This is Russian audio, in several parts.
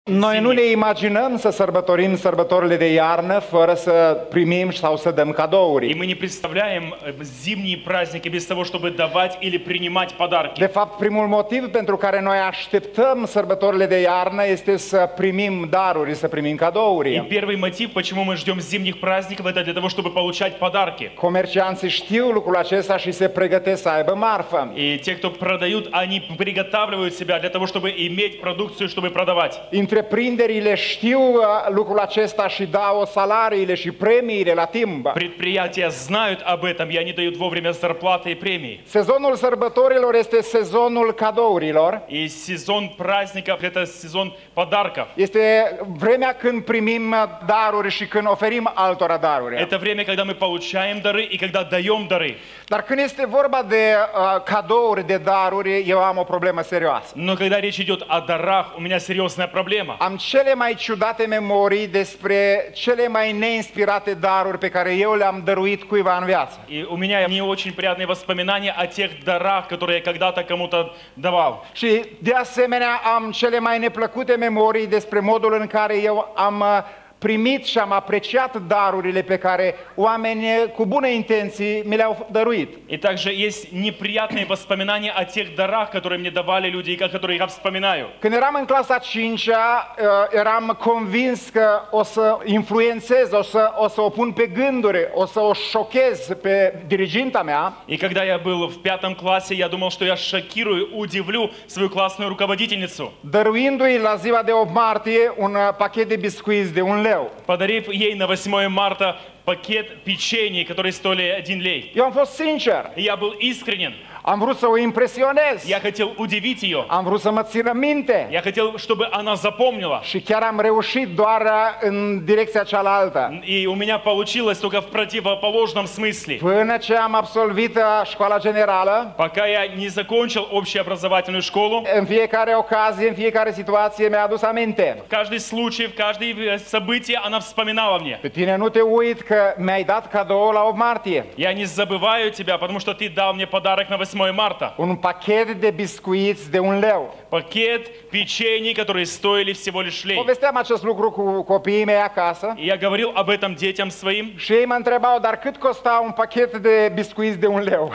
Noi nu ne imaginăm să sărbătorim sărbătorile de iarnă fără să primim sau să dăm И cadouri. мы не представляем зимние праздники без того, чтобы давать или принимать подарки. De fapt, primul motiv pentru care noi așteptăm sărbătorile de iarnă este să primim daruri, să primim И cadouri. первый мотив, почему мы ждем зимних праздников, это для того, чтобы получать подарки. Comercianții știu lucrul acesta și se pregătesc să aibă marfă. И те, кто продают, они приготавливают себя для того, чтобы иметь продукцию, чтобы продавать. Întreprinderile știu lucrul acesta și dau salariile și premiile la timp. Предприятия знают об этом, и они dают вовремя зарплаты и премии. Sezonul sărbătorilor este sezonul cadourilor. И сезон праздников – это сезон подарков. Este vremea când primim daruri și când oferim altora daruri. Это время, когда мы получаем дары и когда даем дары. Dar când este vorba de cadouri, de daruri, eu am o problemă serioasă. Но когда речь идет о дарах, у меня серьезная проблема. Am cele mai ciudate memorii despre cele mai neinspirate daruri pe care eu le-am dăruit cuiva în viață. И у меня не очень приятные воспоминания о тех дарах, которые я когда-то кому-то давал. Și de asemenea am cele mai neplăcute memorii despre modul în care eu am primit și am apreciat darurile pe care oameni cu bune intenții mi le-au dăruit. И также есть неприятные воспоминания о тех дарах, которые мне давали люди, и которые я вспоминаю. Când eram în clasa 5-a, eram convins că o să influențez, o să o pun pe gânduri, o să o șochez pe diriginta mea. И когда я был в 5 классе, я думал, что я шокирую, удивлю свою классную руководительницу, Dăruindu-i la ziua de 8 martie un pachet de biscuiți de 1 leu. подарив ей на 8 марта пакет печенья, которые стоили 1 лей. Eu am fost sincer, И я был искренен. am vrut să o impresionez, Я хотел удивить ее. am vrut să mă țină minte Я хотел, чтобы она запомнила. și chiar am reușit doar în direcția cealaltă. И у меня получилось только в противоположном смысле. Până ce am absolvit școala generală, Пока я не закончил общеобразовательную школу, în fiecare ocazie, în fiecare situație mi-a adus aminte. в каждый случай, в каждое событие она вспоминала мне. Pe tine nu te uit că mi-ai dat cadou la 8 martie. Я не забываю тебя, потому что ты дал мне подарок на 8 марта. Un pachet de biscuiți de 1 leu. Пакет печений, которые стоили всего лишь лей. Povesteam acest lucru cu copiii mei acasă И я говорил об этом детям своим. și ei mă întrebau, dar cât costa un pachet de biscuiți de 1 leu?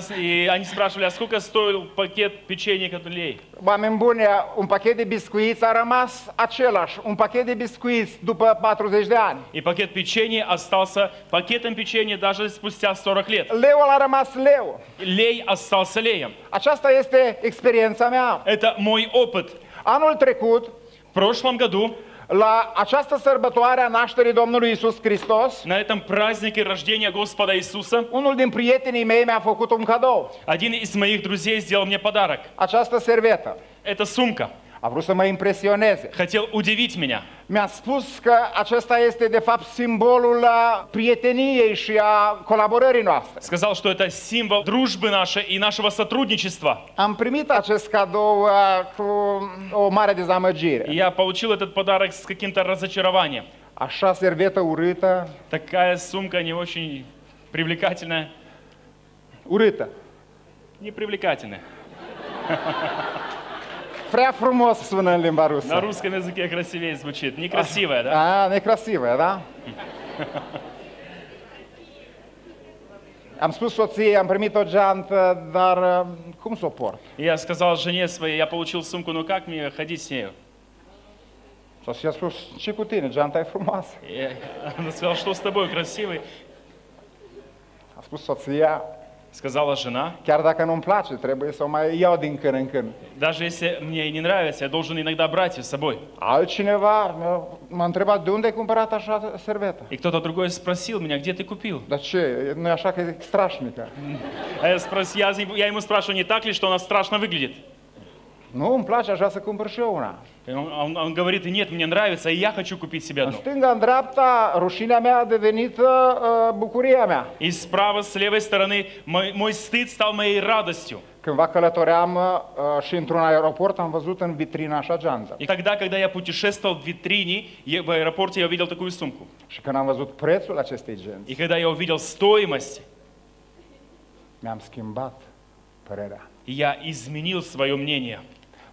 И они спрашивали, а сколько стоил пакет печенья, который лей? Oameni buni, un pachet de biscuiți a rămas același, un pachet de biscuiți după 40 de ani. И пакет печенья остался пакетом печенья даже спустя 40 лет. Leul a rămas leu. Лей остался леем. Aceasta este experiența mea. Это mой опыт. Anul trecut, В прошлом году la această sărbătoare a nașterii Domnului Isus Hristos, на этом празднике рождения Господа Иисуса unul din prietenii mei mi-a făcut un cadou. один из моих друзей сделал мне подарок. Această servetă. Это сумка. A vrut să mă impresioneze. Хотел удивить меня. Mi-a spus că acesta este de fapt simbolul prieteniei și a colaborării noastre. Сказал, что это символ дружбы нашей и нашего сотрудничества. Am primit acest cadou cu o mare dezamăgire. И я получил этот подарок с каким-то разочарованием. Așa servetă urâtă, Такая сумка не очень привлекательная. urâtă. Непривлекательная. Prea frumos sună în limba На rusă. русском языке красивее звучит. Некрасивая, да? A, necrasivă, da? Am spus soției, am primit o geantă, dar cum să o port? И я сказал жене своей, я получил сумку, ну как мне ходить с нею? Soția a spus, ce cu tine, geanta e frumoasă. И она сказала, что с тобой, красивый? A spus soția, Сказала жена, chiar dacă nu-mi place, trebuie să o mai iau din când în când. даже если мне и не нравится, я должен иногда брать ее с собой. Altcineva m-a întrebat, de unde ai cumpărat așa servetă? И кто-то другой спросил меня, где ты купил? Dar ce, nu e așa că e strașnică? А я ему спрашиваю, не так ли, что она страшно выглядит? Nu, îmi place, aș vrea să cumpăr și eu una. И он говорит, нет, мне нравится, и я хочу купить себе În одну. stânga, în dreapta, rușinea mea a devenit bucuria mea. И справа, с левой стороны, мой стыд стал моей радостью. Cândva călătoream și într-un aeroport am văzut în vitrină așa geantă. И когда я путешествовал в витрине, в аэропорте я увидел такую сумку. Și când am văzut prețul acestei genți, И когда я увидел стоимость, mi-am schimbat părerea. я изменил свое мнение.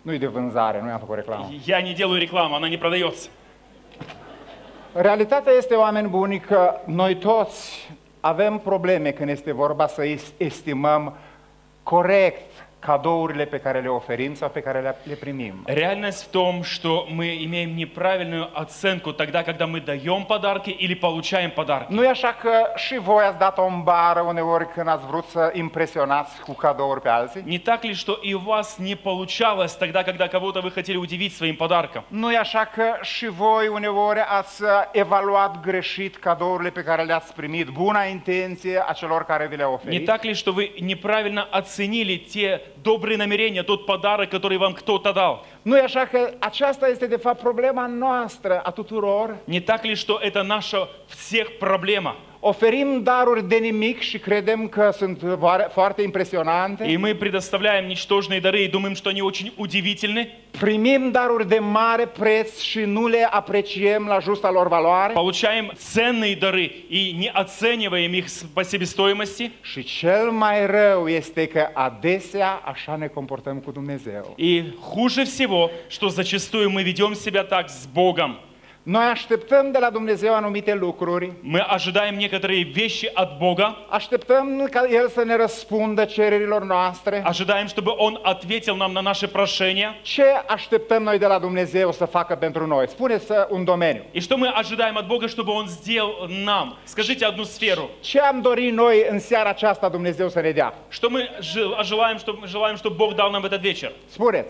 Nu-i de vânzare, nu i-am făcut reclamă. Я не делаю рекламу, она не продается. Realitatea este, oameni buni, că noi toți avem probleme când este vorba să estimăm corect cadourile pe care le oferim sau pe care le primim. Реальность в том, что мы имеем неправильную оценку тогда, когда мы даем подарки или получаем подарки. Nu e așa că și voi ați dat o bară uneori când ați vrut să impresionați cu cadouri pe alții? Не так ли, что и у вас не получалось тогда, когда кого-то вы хотели удивить своим подарком? Nu e așa că și voi uneori ați evaluat greșit cadourile pe care le-ați primit, buna intenție a celor care vi le-au Не oferit? так ли, что вы неправильно оценили те добрые намерения, тот подарок, который вам кто-то дал? Nu e așa că aceasta este de fapt problema noastră a tuturor? Не так ли, что это наша всех проблема? Oferim daruri de nimic și credem că sunt foarte impresionante. И мы предоставляем ничтожные дары и думаем, что они очень удивительны. Primim daruri de mare preț și nu le apreciem la justa lor valoare. Получаем ценные дары и не оцениваем их по себестоимости. Și cel mai rău este că adesea așa ne comportăm cu Dumnezeu. И хуже всего, что зачастую мы ведем себя так с Богом. Noi așteptăm de la Dumnezeu anumite lucruri, Мы ожидаем некоторые вещи от Бога, așteptăm ca El să ne răspundă cererilor noastre. ожидаем, чтобы Он ответил нам на наши прошения. Ce așteptăm noi de la Dumnezeu să facă pentru noi? Spuneți un domeniu. И что мы ожидаем от Бога, чтобы Он сделал нам? Скажите одну сферу. Ce am dorit noi în seara aceasta Dumnezeu să ne dea? Что мы желаем, чтобы Бог дал нам в этот вечер? Spuneți.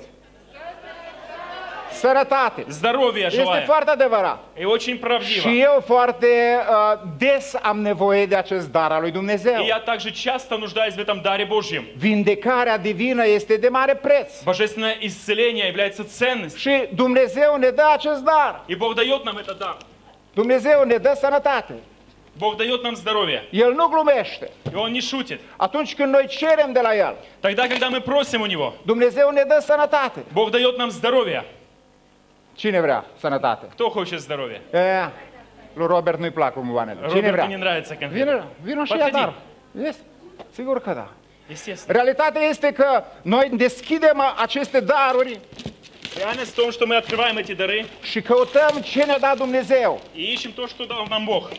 Sănătate. Здоровья Este желаем. foarte adevărat. И очень правдиво. Și eu foarte des am nevoie de acest dar al lui Dumnezeu. И я также часто нуждаюсь в этом даре Божьем. Vindecarea divină este de mare preț. Божественное исцеление является ценностью. Și Dumnezeu ne dă acest dar. И Бог дает нам этот дар. Dumnezeu ne dă sănătate. Бог дает нам здоровье. El nu glumește. И Он не шутит. Atunci când noi cerem de la El, Тогда, когда мы просим у Него, Dumnezeu ne dă sănătate. Бог дает нам здоровье. Cine vrea sănătate? Кто хочет здоровья? Lui Robert nu-i plac bomboanele. Cine Роберту vrea? не нравится конфеты. Vino și ia Подходи. dar. Este? Sigur că da. Естественно. Realitatea este că noi deschidem aceste daruri Реальность в том, что мы открываем эти дары și căutăm ce ne-a dat Dumnezeu. и ищем то, что дал нам Бог.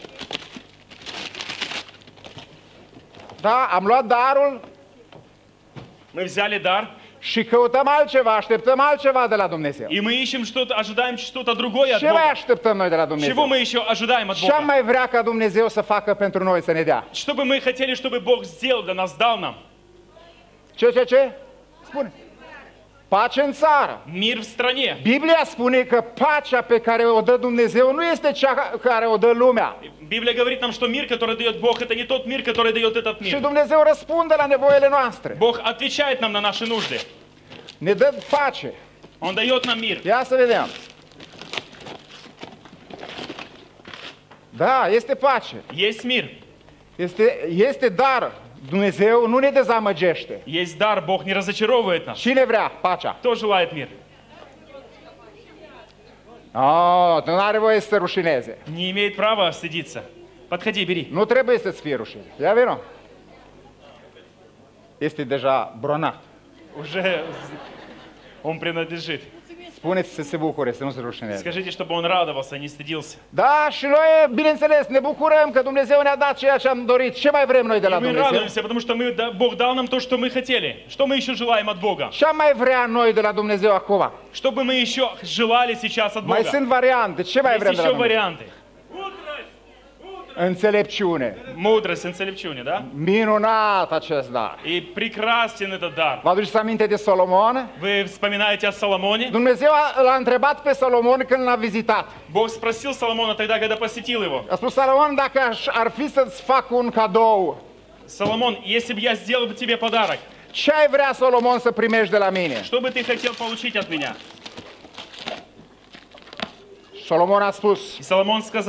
Da? Am luat darul Мы взяли дар, și căutăm altceva, așteptăm altceva de la Dumnezeu. и мы ищем что-то, ожидаем что-то другое от Ce mai Бога. așteptăm noi de la Чего Dumnezeu? мы еще ожидаем от Ce am Бога? mai vrea ca Dumnezeu să facă pentru noi, să ne dea? Что бы мы хотели, чтобы Бог сделал для нас, dал нам? Ce? Spune. Pace în țară. Мир в стране. Biblia spune că pacea pe care o dă Dumnezeu nu este cea care o dă lumea. Библия говорит нам, что мир, который дает Бог, это не тот мир, который дает этот Și мир. Dumnezeu răspunde la nevoile noastre. Бог отвечает нам на наши нужды. Ne dă pace. Он дает нам мир. Ia să vedem. Da, este pace. Есть мир. Este dar. Dumnezeu nu ne dezamăgește. Есть дар. Бог не разочаровывает нас. Cine vrea pacea? Кто желает мир? Nu are voie să se rușineze. Не имеет права стыдиться. Подходи, бери. Nu trebuie să-ți fie rușine. Ia vino. Este deja bronat. Уже он принадлежит. Spuneți să se bucure, să nu se rușineze. Скажите, чтобы он радовался, не стыдился. Da, și noi, bineînțeles, ne bucurăm că Dumnezeu ne-a dat ceea ce am dorit. Ce mai vrem noi de la И мы Dumnezeu? радуемся, потому что Бог дал нам то, что мы хотели. Что мы еще желаем от Бога? Ce am mai vrea noi de la Dumnezeu acum? Что бы мы еще желали сейчас от Mai Бога? sunt variante. Ce mai Есть vrem de la еще Dumnezeu? варианты. Înțelepciune. Mudрость, înțelepciune, да? Minunat acest dar. И прекрасен этот дар. Vă aduceți aminte de Solomon? Вы вспоминаете о Соломоне? Dumnezeu l-a întrebat pe Solomon când l-a vizitat. Bог спросил Соломона тогда, когда посетил его. A spus, Solomon, dacă ar fi să-ți fac un cadou, Соломон, если бы я сделал бы тебе подарок, ce ai vrea, Solomon, să primești de la mine? что бы ты хотел получить от меня? Solomon a spus, И Соломон сказал,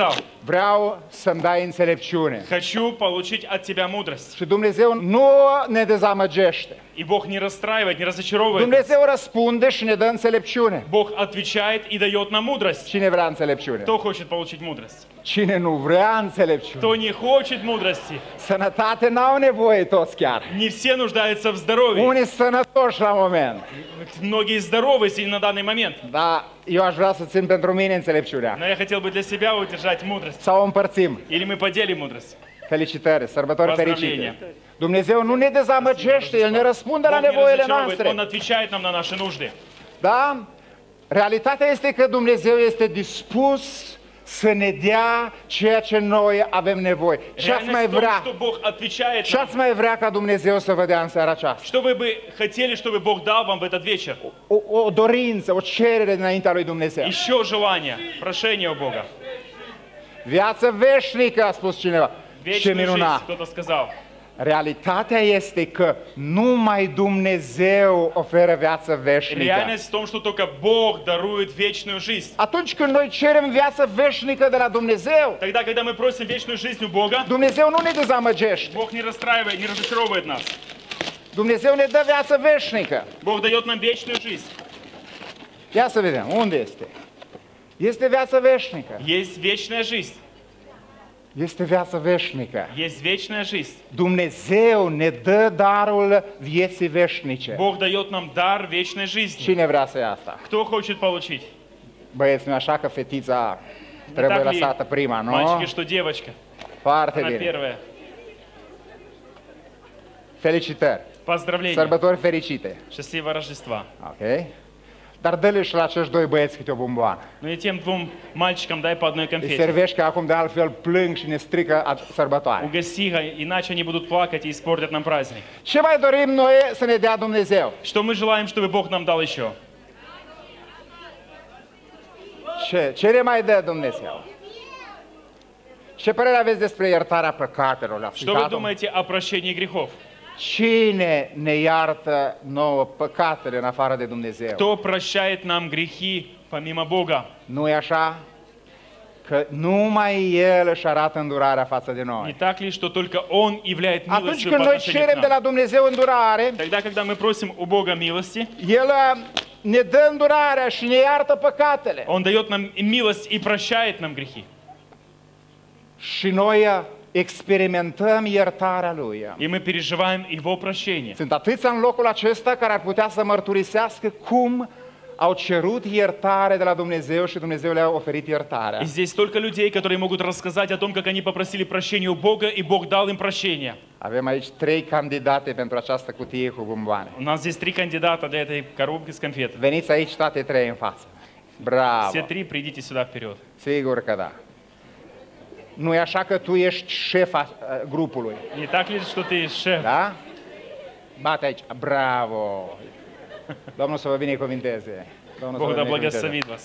Vreau să-mi dai înțelepciune. Хочу получить от тебя mудрость. Și Dumnezeu nu ne dezamăgește. И Бог не расстраивает, не разочаровывает. Dumnezeu răspunde și ne dă înțelepciune. Bог отвечает и дает нам mудрость. Cine vrea înțelepciune? Кто хочет получить mудрость? Cine nu vrea înțelepciune? Кто не хочет mудрости? Sănătate n-au nevoie toți chiar. Не все нуждаются в здоровье. Unii sănătoși la moment. Многие здоровы на данный момент. Dar eu aș vrea să țin pentru mine înțelepciunea. Но я хотел бы для себя удержать mудрость. Sau o împărțim. Или мы поделим мудрость. Felicitări, sărbători Поздравления. fericite. Dumnezeu nu ne dezamăgește, El ne răspunde la Бог не nevoile разочаровывает, noastre. Он отвечает нам на наши нужды. Da? Realitatea este că Dumnezeu este dispus să ne dea ceea ce noi avem nevoie. Ce ați mai Реальность в том, vrea? что Бог отвечает Ce нам. ați mai vrea ca Dumnezeu să vă dea în seara aceasta? Что вы бы хотели, чтобы Бог дал вам в этот вечер? O dorință, o cerere dinaintea lui Dumnezeu. Еще желание, прошение у Бога. Viață veșnică, a spus cineva. Ce Вечную жизнь, minunat! кто-то сказал. Realitatea este că numai Dumnezeu oferă viață veșnică. Реальность в том, что только Бог дарует вечную жизнь. Atunci când noi cerem viață veșnică de la Dumnezeu, Тогда, когда мы просим вечную жизнь у Бога, Dumnezeu nu ne dezamăgește. Бог не расстраивает, не разочаровывает нас. Dumnezeu ne dă viață veșnică. Бог дает нам вечную жизнь. Ia să vedem, unde este? Este viață veșnică. Есть вечная жизнь. Este viață veșnică. Есть вечная жизнь. Dumnezeu ne dă darul vieții veșnice. Бог дает нам дар вечной жизни. Cine vrea să ia asta? Кто хочет получить? Băieți, nu așa că fetița trebuie так ли, lăsată prima, nu? Мальчики, что девочка. Foarte Она bine. первая. Felicitări. Поздравления. Sărbători fericite. Счастливого Рождества. Ok? Dar dă-le și la acești doi băieți câte o bomboană. Ну и тем двум mальчикам дай по одной Îi конфете. servești că acum de altfel plâng și ne strică sărbătoare. Угости, иначе они будут плакать и испортят нам праздник. Ce mai dorim noi să ne dea Dumnezeu? Что мы желаем, чтобы Бог нам дал еще? Ce ne mai dă Dumnezeu? Ce părere aveți despre iertarea păcatelor? Ați Что вы citat-o? думаете о прощении gрехов? Cine ne iartă nouă păcatele în afară de Dumnezeu? Кто прощает нам грехи помимо Бога? Nu e așa? Că numai El își arată îndurarea față de Не noi. так ли, что только Он являет Atunci милостью când по noi отношению cerem к de нам? la Dumnezeu îndurare, Тогда, когда мы просим у Бога милости, El ne dă îndurarea și ne iartă păcatele. Он дает нам милость и прощает нам грехи. Și noi experimentăm iertarea Lui. И мы переживаем Его прощение. Sunt atâția în locul acesta care ar putea să mărturisească cum au cerut iertare de la Dumnezeu și Dumnezeu le-a oferit iertarea. И здесь столько людей, которые могут рассказать о том, как они попросили прощения у Бога, и Бог дал им прощение. Avem aici 3 candidate pentru această cutie cu bomboane. У нас здесь 3 кандидата для этой коробки с конфет. Veniți aici toate 3 în față. Bravo! Все 3 придите сюда вперед. Sigur că da. Nu e așa că tu ești șefa grupului, Не так ли, что ты шеф? da? Bate aici. Bravo! Domnul să vă binecuvinteze. Domnul să Бог vă да binecuvinteze. благословит вас.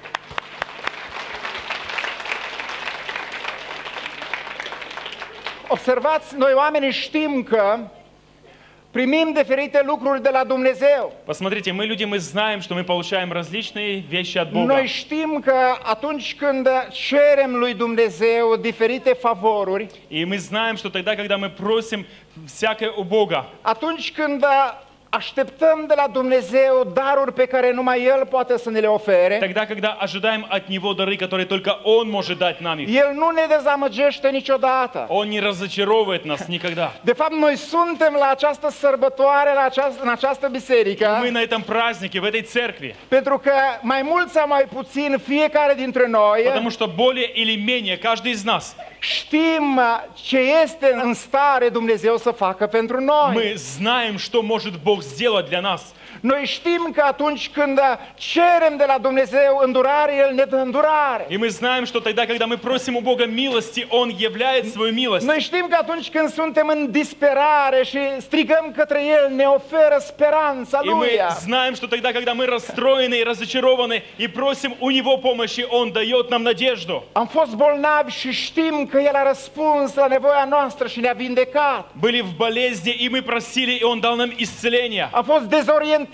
Observați, noi oamenii știm că primim diferite lucruri de la Dumnezeu. Посмотрите, мы люди, мы знаем, что мы получаем различные вещи от Бога. Noi știm că atunci când cerem lui Dumnezeu diferite favoruri, И мы знаем, что тогда, когда мы просим всякое у Бога, atunci când așteptăm de la Dumnezeu daruri pe care numai El poate să ne le ofere, тогда, когда ожидаем от Него дары, которые только Он может dать нам их, El nu ne dezamăgește niciodată. Он не разочаровывает нас никогда. De fapt, noi suntem la această sărbătoare, în această biserică, Мы на этом празднике, в этой церкви, pentru că mai mult sau mai puțin fiecare dintre noi потому что более или менее каждый из нас, știm ce este în stare Dumnezeu să facă pentru noi. мы знаем, что может Бог сделать для нас. Noi știm că atunci când cerem de la Dumnezeu îndurare, El ne dă îndurare. И мы знаем, что тогда, когда мы просим у Бога милости, Он являет свою милость. Noi știm că atunci când suntem în disperare și strigăm către El, ne oferă speranța И мы Lui. знаем, что тогда, когда мы расстроены и разочарованы и просим у Него помощи, Он дает нам надежду. Am fost bolnavi și știm că El a răspuns la nevoia noastră și ne-a vindecat. Были в болезни, и мы просили, и Он дал нам исцеление. Am fost dezorientați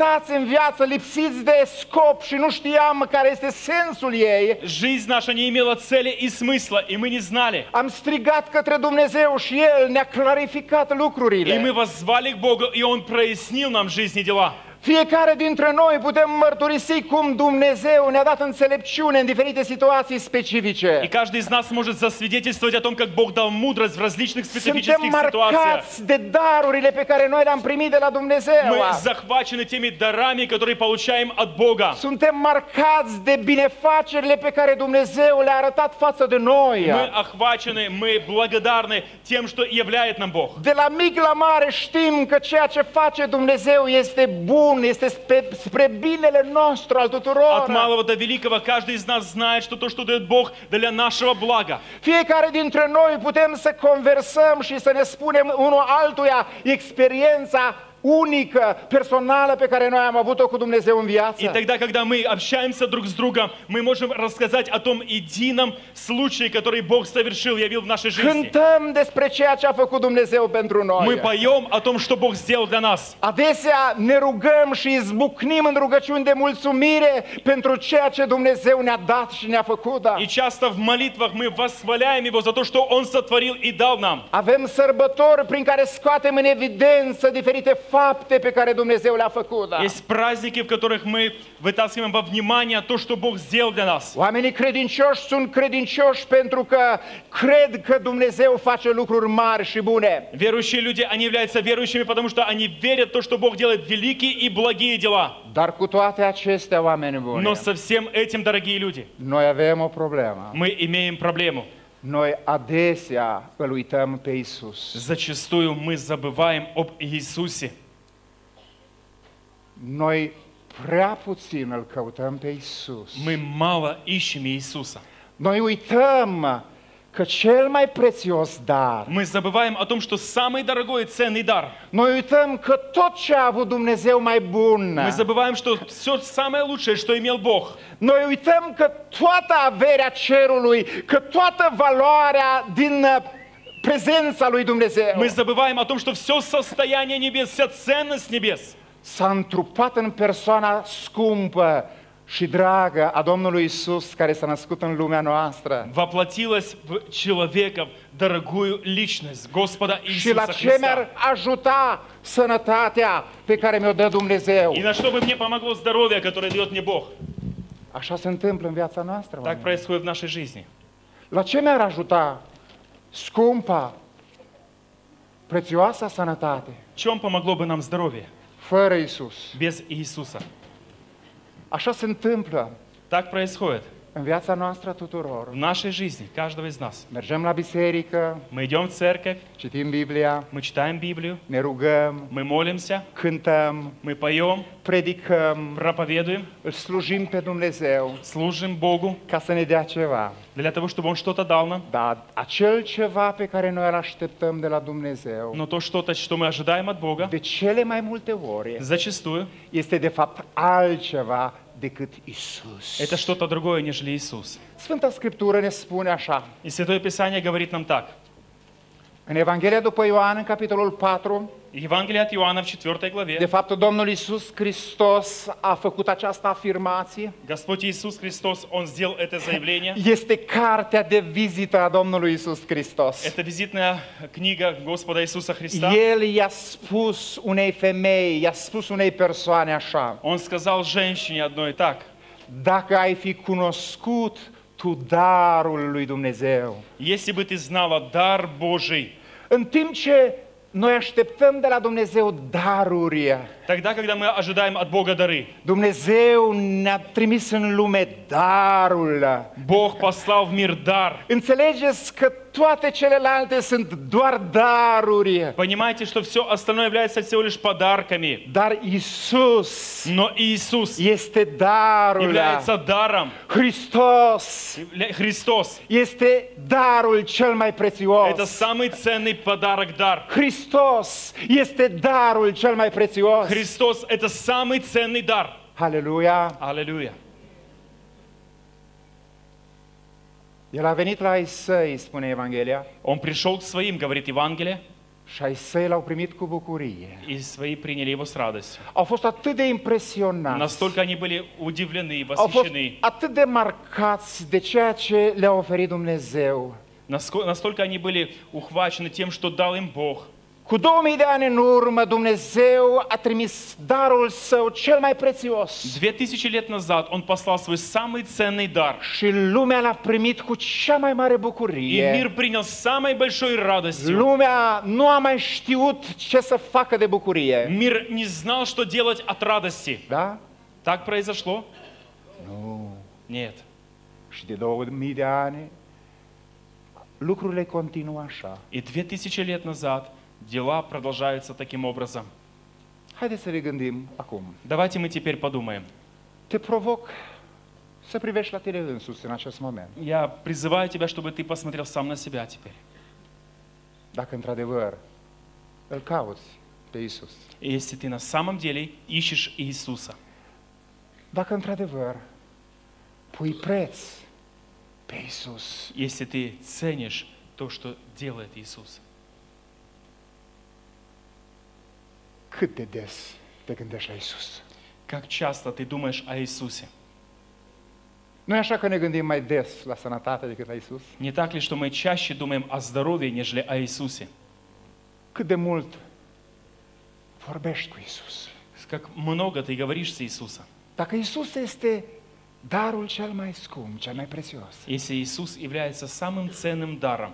dezorientați în viață, lipsiți de scop și nu știam care este sensul ei. Жизнь наша не имела цели и смысла, и мы не знали. Am strigat către Dumnezeu și El ne-a clarificat И мы lucrurile. воззвали к Богу, и Он прояснил нам жизнь и dела. Fiecare dintre noi putem mărturisi cum Dumnezeu ne-a dat înțelepciune în diferite situații И specifice. каждый из нас может засвидетельствовать о том, как Бог дал мудрость в различных Suntem специфических ситуациях. marcați de darurile pe care noi le-am primit de la Dumnezeu. Мы захвачены теми дарами, которые получаем от Бога. Suntem marcați de binefacerile pe care Dumnezeu le-a arătat față de noi. Мы охвачены, мы благодарны тем, что являет нам Бог. De la mic la mare știm că ceea ce face Dumnezeu este bun, este spre binele nostru al От tuturor. малого до великого каждый из нас знает, что то, что дает Бог, для нашего блага. Fiecare dintre noi putem să conversăm și să ne spunem unul altuia experiența unică, personală pe care noi am avut-o cu Dumnezeu în И viață. тогда, когда мы общаемся друг с другом, мы можем рассказать о том едином случае, который Бог совершил, явил в нашей жизни. Cântăm despre ceea ce a făcut Dumnezeu pentru Мы noi. поем о том, что Бог сделал для нас. Adesea ne rugăm și izbucnim în rugăciuni de mulțumire pentru ceea ce Dumnezeu ne-a dat și ne-a făcut. И часто в молитвах мы восхваляем Его за то, что Он сотворил и дал нам. Avem sărbători prin care scoatem în evidență diferite fapte pe care Dumnezeu le-a făcut. Есть праздники, в которых мы вытаскиваем во внимание то, что Бог сделал для нас. Oamenii credincioși sunt credincioși pentru că cred că Dumnezeu face lucruri mari și bune. Верующие люди, они являются верующими, потому что они верят в то, что Бог делает великие и благие дела. Dar cu toate acestea, oameni buni, Но со всем этим, дорогие люди, noi avem o problemă. мы имеем проблему. Noi adesea îl uităm pe Isus. Зачастую мы забываем об Иисусе. Noi prea puțin îl căutăm pe Isus. Мы mало ищем Иисуса. Noi uităm că cel mai prețios dar, Мы забываем о том, что самый дорогой и ценный дар. noi uităm că tot ce a avut Dumnezeu mai bun, Мы забываем, что все самое лучшее, что имел Бог. noi uităm că toată averea cerului, că toată valoarea din prezența lui Dumnezeu Мы забываем о том, что все состояние небес, вся ценность небес s-a întrupat în persoana scumpă și dragă a Domnului Isus, care s-a născut în lumea noastră. воплотилась в человека, в дорогую личность Господа Și la Иисуса ce mi-ar Христа. ajuta sănătatea pe care mi-o dă Dumnezeu? И на что бы мне помогло здоровье, которое дает мне Бог? Așa se întâmplă în viața noastră. Так oameni. происходит в нашей жизни. La ce mi-ar ajuta scumpa, prețioasa sănătate В чем помогло бы нам здоровье fără Isus? без Иисуса? Așa se întâmplă Так происходит în viața noastră tuturor. в нашей жизни, каждого из нас. Mergem la biserică, Мы идем в церковь, citim Biblia, мы читаем Библию, ne rugăm, мы молимся, cântăm, мы поем, predicăm, проповедуем, îl slujim pe Dumnezeu служим Богу ca să ne dea ceva. для того, чтобы Он что-то dал нам. Dar acel ceva pe care noi îl așteptăm de la Dumnezeu, Но то что-то, что мы ожидаем от Бога, de cele mai multe ori, зачастую este de fapt altceva decât Isus. это что-то другое, нежели Иисус. Sfânta Scriptură ne spune așa, И Святое Писание говорит нам так. în Evanghelia după Ioan, în capitolul 4, Евангелие от Иоанна в 4 de главе. fapt Domnul Isus Hristos a făcut această afirmație. Господь Иисус Христос, Он сделал это заявление. Este cartea de vizită a Domnului Isus Hristos. Это визитная книга Господа Иисуса Христа. El i-a spus unei femei, i-a spus unei persoane așa, Он сказал женщине одной так: dacă ai fi cunoscut tu darul lui Dumnezeu. если бы ты знала дар Божий, În timp ce noi așteptăm de la Dumnezeu daruri, тогда, когда мы ожидаем от Бога дары, Dumnezeu ne-a trimis în lume darul. Бог послал в мир дар. Înțelegeți că toate celelalte sunt doar daruri, Понимаете, что все остальное является всего лишь подарками. dar Isus Но Иисус este darul. является даром. Hristos Христос este darul cel mai – это prețios. самый ценный подарок, дар. Hristos este darul cel mai prețios. Христос – это самый ценный дар. Aleluia! Аллилуйя. El a venit la ai săi, spune Evanghelia, Он пришел к своим, говорит Евангелие, Și ai săi l-au primit cu bucurie. и свои приняли его с радостью. Au fost atât de impresionați, Настолько они были удивлены, au fost восхищены, atât de marcați de ceea ce le-a oferit Dumnezeu. настолько они были ухвачены тем, что дал им Бог. Cu 2000 de ani în urmă, Dumnezeu a trimis darul Său cel mai prețios. 2000 лет назад Он послал свой самый ценный дар. Și lumea l-a primit cu cea mai mare И bucurie. мир принял с самой большой радостью. Lumea nu a mai știut ce să facă de bucurie. Мир не знал, что делать от радости. Da? Так произошло? Nu. Нет. Și de 2000 de ani, lucrurile continuă așa. И 2000 лет назад дела продолжаются таким образом. Haideți să ne gândim acum. Давайте мы теперь подумаем. Te provoc să privești la tine însuți în acest moment. Я призываю тебя, чтобы ты посмотрел сам на себя теперь. Dacă într-adevăr îl cauți pe Iisus. Если ты на самом деле ищешь Иисуса. Dacă într-adevăr pui preț pe Iisus. Если ты ценишь то, что делает Иисус. Cât de des te gândești la Iisus? Как часто ты думаешь о Иисусе? Nu e așa că ne gândim mai des la sănătate decât la Iisus? Не так ли, что мы чаще думаем о здоровье, нежели о Иисусе? Cât de mult vorbești cu Iisus? Как много ты говоришь с Иисусом? Dacă Iisus este darul cel mai scump, cel mai prețios, Если Иисус является самым ценным даром,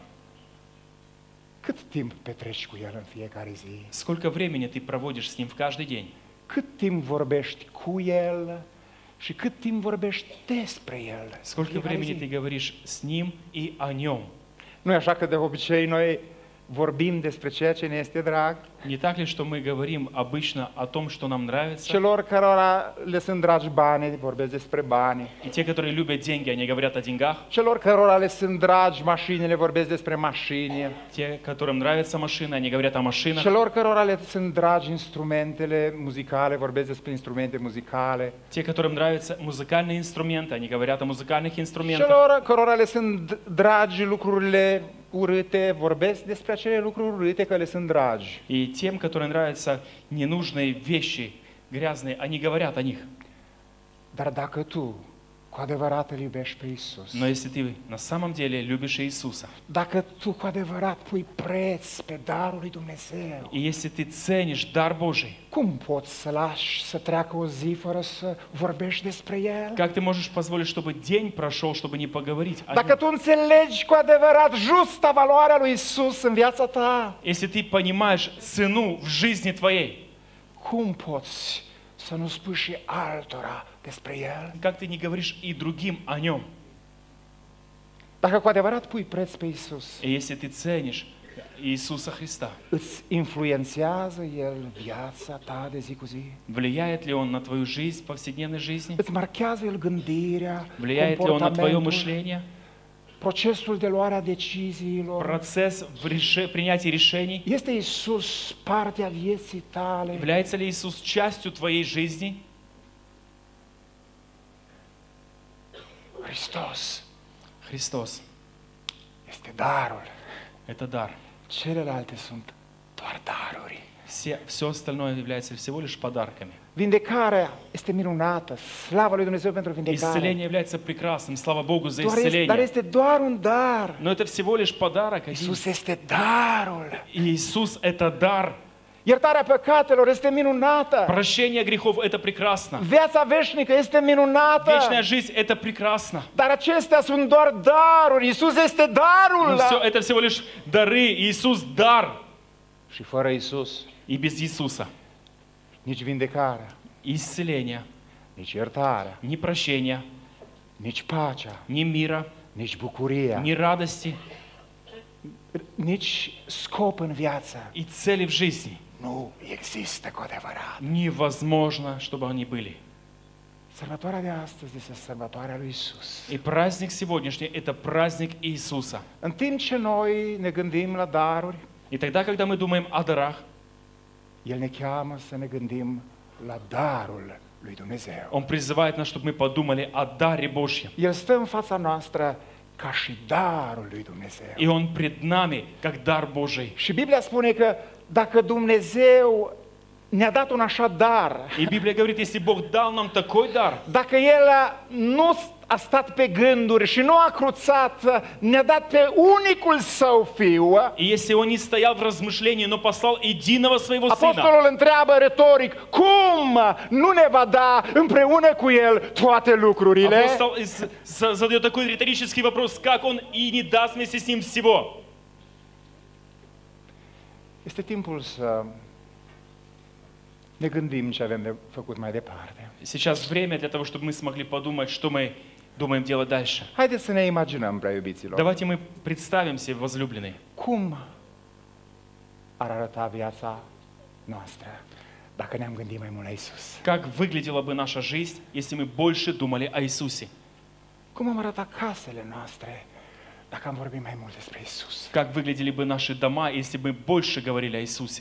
cât timp petreci cu El în fiecare zi? сколько времени ты проводишь с Ним в каждый день? Cât timp vorbești cu El și cât timp vorbești despre El? în Сколько fiecare времени zi? ты говоришь с Ним и о Нем? Nu e așa că de obicei noi vorbim despre ceea ce ne este drag? Не так ли, что мы говорим обычно о том, что нам нравится? Celor cărora le sunt dragi bani, vorbesc despre bani. И те, которые любят деньги, они говорят о деньгах. Celor cărora le sunt dragi mașinile, vorbesc despre mașini. Те, которым нравятся машины, они говорят о машинах. Celor cărora le sunt dragi instrumentele muzicale, vorbesc despre instrumente muzicale. Те, которым нравятся музыкальные инструменты, они говорят о muzыкальных инструментах. Celor cărora le sunt dragi lucrurile urâte, vorbesc despre acele lucruri urâte că le sunt dragi. И тем, которым нравятся ненужные вещи, грязные, они говорят о них. Dar dacă tu cu adevărat îl iubești pe Iisus, Но если ты на самом деле любишь Иисуса, dacă tu cu adevărat pui preț pe darul lui Dumnezeu, и если ты ценишь дар Божий, cum poți să lași să treacă o zi fără să vorbești despre El? как ты можешь позволить, чтобы день прошел, чтобы не поговорить о Dacă нем? tu înțelegi cu adevărat justa valoarea lui Iisus în viața ta, Если ты понимаешь цену в жизни твоей, cum poți să nu spui și altora despre El? как ты не говоришь и другим о нем? Dacă cu adevărat pui preț pe Iisus, И если ты ценишь Иисуса Христа, îți influențează El viața ta de zi cu zi? влияет ли Он на твою жизнь, повседневной жизни? Îți marchează El gândirea, Влияет ли Он на твое comportamentul, мышление? procesul de luare a deciziilor? Процесс принятия решений? Este Iisus partea vieții tale? Является ли Иисус частью твоей жизни? Hristos Христос este darul. – это дар. Celelalte sunt doar daruri. Все остальное является всего лишь подарками. Vindecarea este minunată, slavă lui Dumnezeu pentru vindecare. Исцеление является прекрасным, слава Богу за Dar исцеление. este doar un dar. Но это всего лишь подарок один. Iisus este darul. Иисус – это дар. Iertarea păcatelor este minunată. Прощение грехов – это прекрасно. Viața veșnică este minunată. Вечная жизнь – это прекрасно. Dar acestea sunt doar daruri. Iisus este darul. Но это всего лишь дары. Иисус – дар. Și fără Iisus, И без Иисуса nici vindecarea, исцеления, nici iertarea, ни прощения, nici pacea, ни мира, nici bucuria, ни радости nici scop în viață и цели в жизни nu există cu adevărat. невозможно, чтобы они были. Sărbătoarea de astăzi este sărbătoarea lui Iisus. И праздник сегодняшний – это праздник Иисуса. În timp ce noi ne gândim la daruri, И тогда, когда мы думаем о дарах, El ne cheamă să ne gândim la darul lui Dumnezeu. Он призывает нас, чтобы мы подумали о даре Божьем. El stă în fața noastră ca și darul lui Dumnezeu. И Он пред нами, как дар Божий. Și Biblia spune că dacă Dumnezeu ne-a dat un așa dar, И Библия говорит, если Бог дал нам такой дар, dacă El nu a stat pe gânduri și nu a cruțat, ne-a dat pe unicul Său Fiu, и если Он не стоял в размышлении, но послал единого Своего Сына, Apostolul întreabă retoric, cum nu ne va da împreună cu El toate lucrurile? апостол задает такой риторический вопрос, как Он и не даст вместе с Ним всего. Este timpul să ne gândim ce avem de făcut mai departe. Сейчас время для того, чтобы мы смогли подумать, что мы думаем делать dальше. Haideți să ne imaginăm, prea iubiților, Давайте мы представим себе, возлюбленные, cum ar arăta viața noastră dacă ne-am gândit mai mult la Isus. как выглядела бы наша жизнь, если мы больше думали о Иисусе. Cum am arătat casele noastre dacă am vorbit mai mult despre Isus. Как выглядели бы наши дома, если бы мы больше говорили о Иисусе.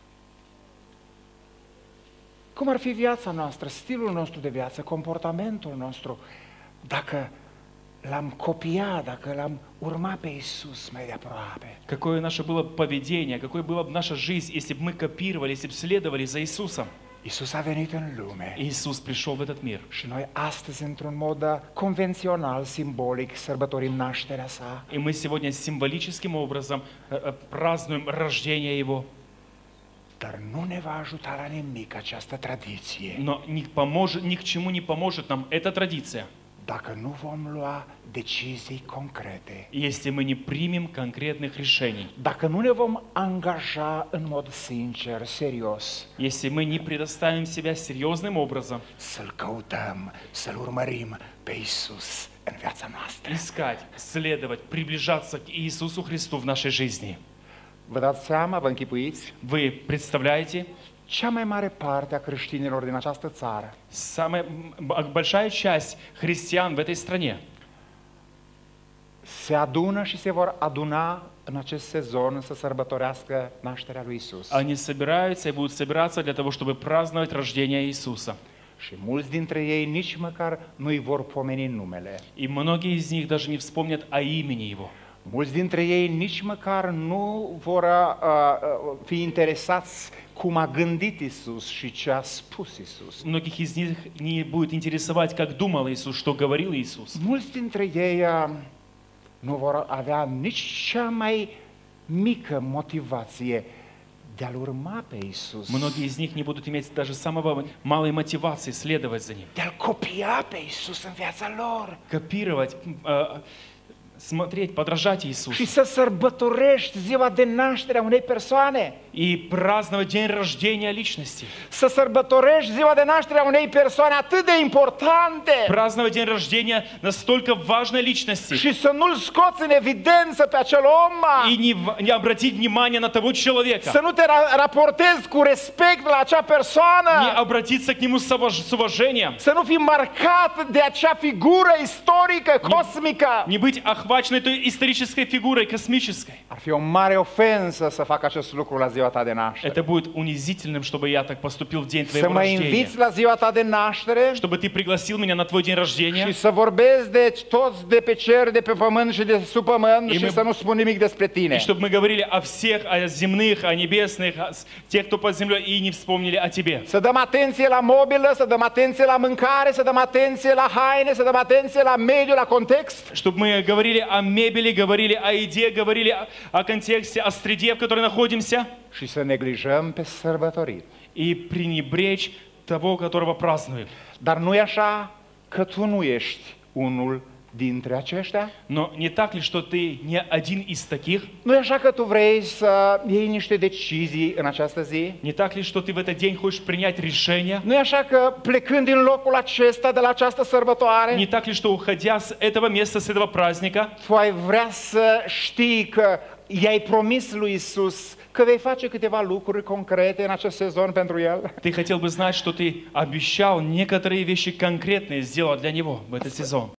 Cum ar fi viața noastră, stilul nostru de viață, comportamentul nostru, dacă l-am copiat, dacă l-am urmat pe Isus mai de aproape. Какое наше было поведение, какой была бы наша жизнь, если бы мы копировали, если бы следовали за Иисусом. Isus a venit în lume Иисус пришел в этот мир. și noi astăzi, într-un mod convențional, simbolic, sărbătorim nașterea sa. И мы сегодня символическим образом празднуем рождение Его. Dar nu ne va ajuta la nimic această tradiție Но ни к чему не поможет нам эта традиция, dacă nu vom lua decizii concrete, если мы не примем конкретных решений, dacă nu ne vom angaja în mod sincer, serios, если мы не предоставим себя серьезным образом să-L căutăm, să-L urmărim pe Isus în viața noastră. искать, следовать, приближаться к Иисусу Христу в нашей жизни. Vă dați seama, vă închipuiți? Вы представляете, Cea mai mare parte a creștinilor din această țară большая часть христиан в этой стране se adună și se vor aduna în acest sezon să sărbătorească nașterea lui Isus. они собираются и будут собираться для того, чтобы праздновать рождение Иисуса. Și mulți dintre ei nici măcar nu-i vor pomeni numele. И многие из них даже не вспомнят о имени Его. Mulți dintre ei nici măcar nu vor fi interesați cum a gândit Isus și ce a spus Isus. Многих из них не будет интересовать, как думал Иисус, что говорил Иисус. Mulți dintre ei nu vor avea nici cea mai mică motivație de a-L urma pe Isus, Многие из них не будут iметь даже самого малой мотивации следовать за Ним. de a-L copia pe Isus în viața lor Копировать, смотреть, подражать și Иисусу. să sărbătorești ziua de naștere a unei persoane. И праздновать день рождения личности. Să sărbătorești ziua de naștere a unei persoane atât de importante Праздновать день рождения настолько важной личности. și să nu-L scoți în evidență pe acel om, И не обратить внимание на того человека. să nu te raportezi cu respect la acea persoană, Не обратиться к нему с уважением. să nu fii marcat de acea figură istorică, cosmică. Не быть охваченной той исторической фигурой космической. Ar fi o mare ofensă să fac acest lucru la ziua ta de naștere. Это будет унизительным, чтобы я так поступил в день Să твоего mă рождения. inviți la ziua ta de naștere Чтобы ты пригласил меня на твой день рождения. și să vorbesc de toți de pe cer, de pe pământ și de sub pământ și мы- să nu spun nimic despre tine. И чтобы мы говорили о всех, о земных, о небесных, о тех, кто под землей, и не вспомнили о тебе. Să dăm atenție la mobilă, să dăm atenție la mâncare, să dăm atenție la haine, să dăm atenție la mediu, la context. Чтобы мы говорили о мебели, говорили о еде, говорили о контексте, о среде, в которой находимся. Și să neglijăm pe sărbătorit. И пренебречь того, которого празднуем. Dar nu e așa că tu nu ești unul dintre aceștia? Но не так ли, что ты не один из таких? Nu e așa că tu vrei să iei niște decizii în această zi? Не так ли, что ты в этот день хочешь принять решение? Nu e așa că plecând din locul acesta, de la această sărbătoare, Не так ли, что уходя с этого места, с этого праздника, tu ai vrea să știi că i-ai promis lui Isus că vei face câteva lucruri concrete în acest sezon pentru El? ты хотел бы знать, что ты обещал некоторые вещи конкретные сделать для Него в этот сезон?